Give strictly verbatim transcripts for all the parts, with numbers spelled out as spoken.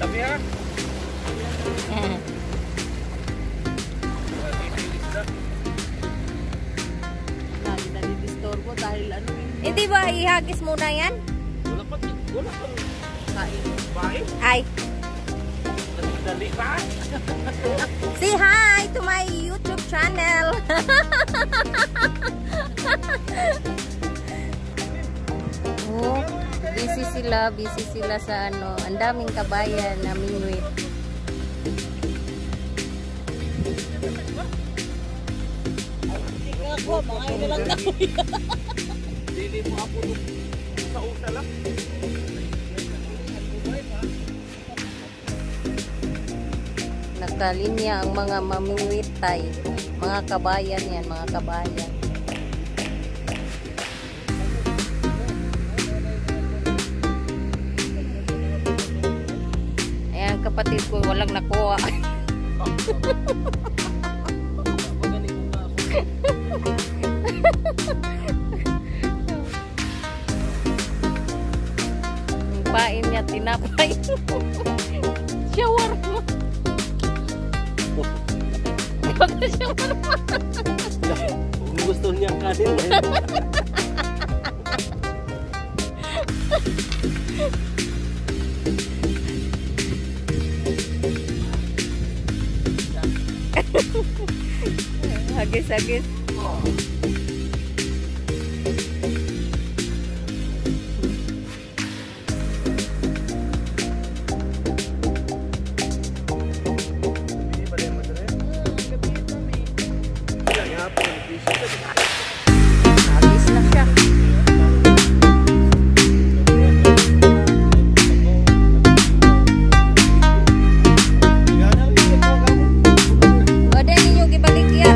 Lagi na didisturbo dahil ano eh. Hindi ba ihagis muna yan? Wala pa, wala pa. Kain. Bahay? Ay. Dali pa. Say hi to my YouTube channel. Oh, busy sila, busy sila sa ano. Ang daming kabayan na mingwit. Tingnan ko, mga ilang taon yan. Dili mo ako nung sa usa lang. Nakalinya ang mga mamingwitay. Mga kabayan yan, mga kabayan. Ayan, kapatid ko, walang nakuha. Ang pain niya, tinapay. Shower mo. Shower mo. Kung gusto niya kanin eh. Hagis-hagis. Hagis na siya. Wala ninyo gibalik ya.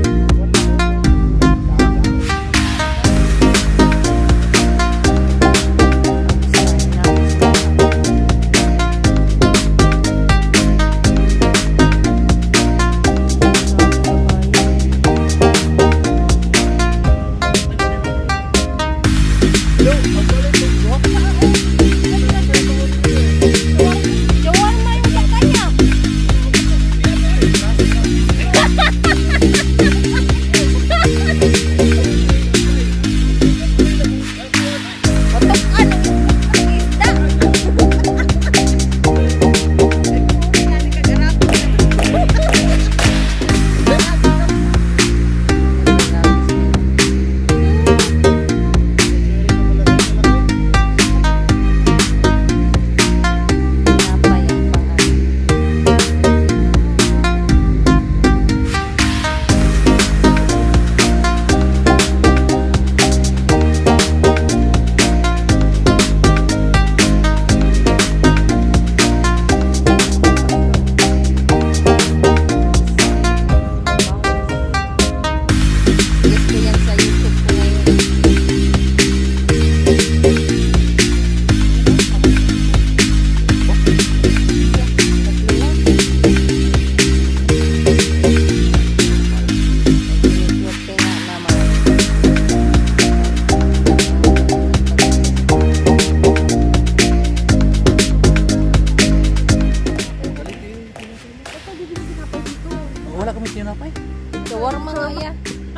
Wala kami tinapay. Shawarma nga yan.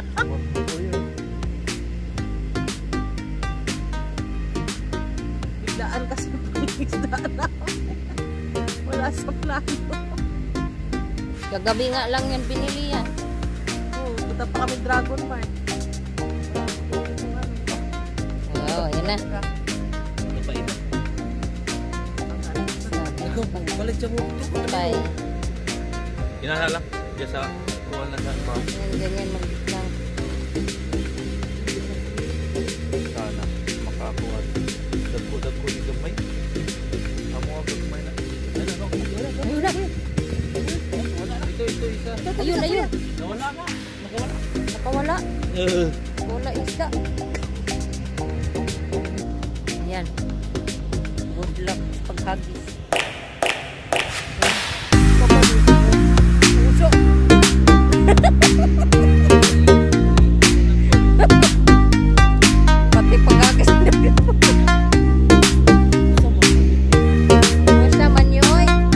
Biglaan kasi pangisdaan na. Wala sa plano. Kagabi nga lang yan binili yan. Oh, punta pa kami Dragon Mart. Oo, yun na. Ano pa ito? Ikaw, balik siya mo. Bye. Inahala. Diyan sa kuwan na sa mga. Yan, ganyan mag-lang. Sana makakuha. Dagko-dagko ni gamay. Amo ang gamay na. Ano, ano? Ayun na. Wala na. Ito, ito, isa. Ayun, ayun. Nawala ka. Nakawala. Nakawala. Uh. Wala isda. Yan. Good luck sa paghagis. Puso. Pati paghagis na. Basta man yun.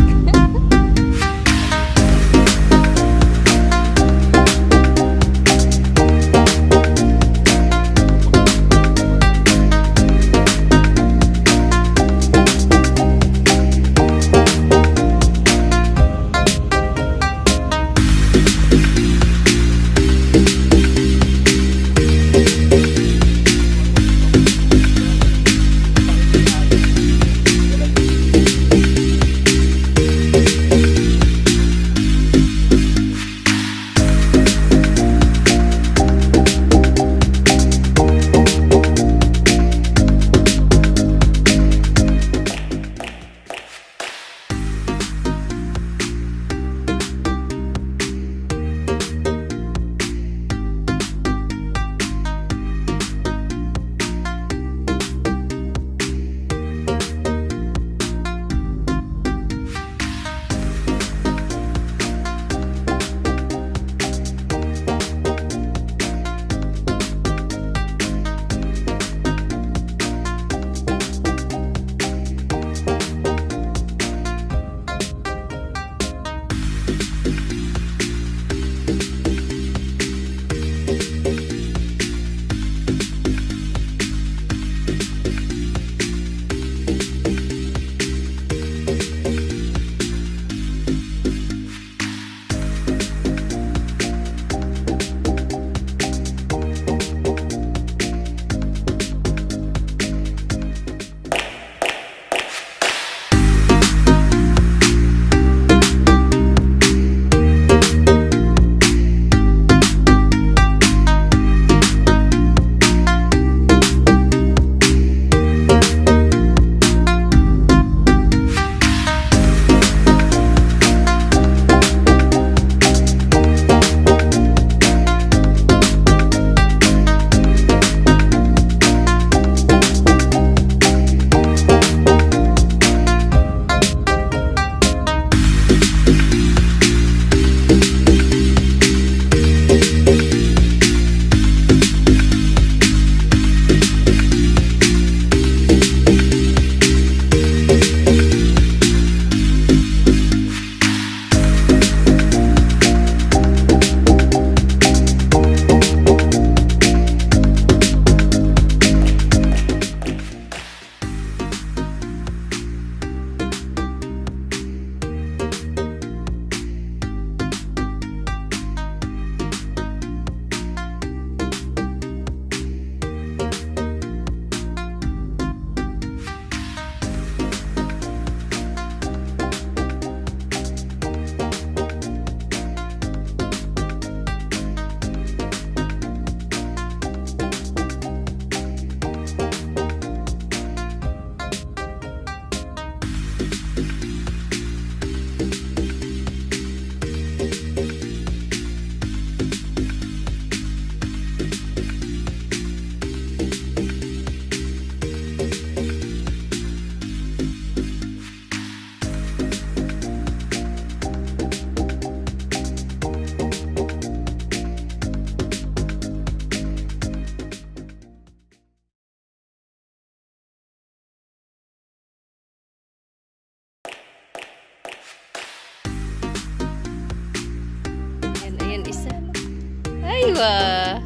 Aywa.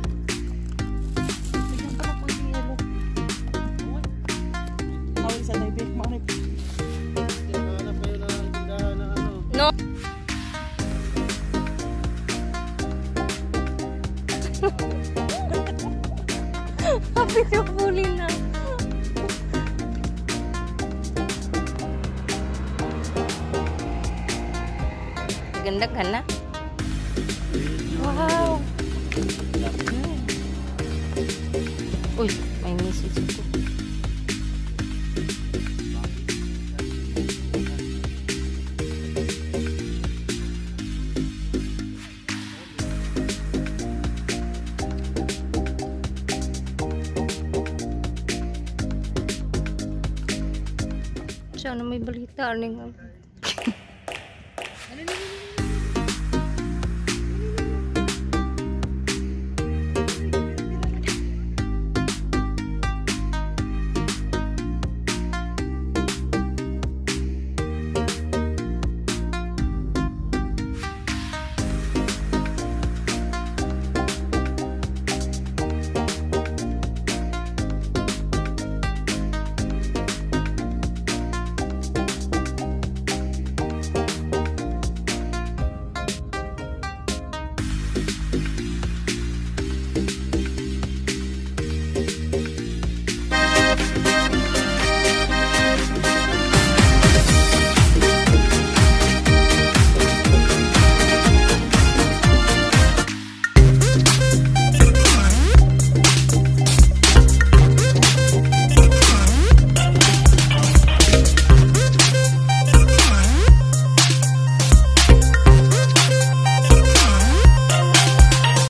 Bigyan pa na pang yelo. Uy. Tawag sa daibig. Maunay. No. Happy ka puli na. Ganda ka na. Wow. Uy, may message ko. Sana may balita ning.